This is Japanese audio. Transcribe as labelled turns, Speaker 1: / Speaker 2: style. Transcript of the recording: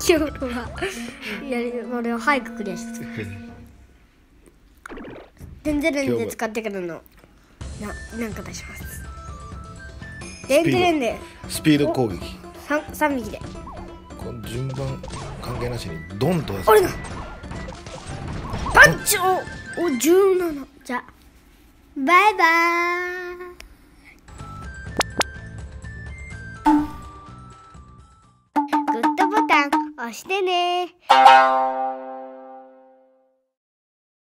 Speaker 1: 今日は俺を早くクリアして電ゼレンで使ってくるのなんか出します。電ゼレンで
Speaker 2: スピード攻撃
Speaker 1: 3匹で
Speaker 2: この順番関係なしにドンと出す。
Speaker 1: 俺のパンチを17。じゃあバイバーイ。グッドボタン押してね。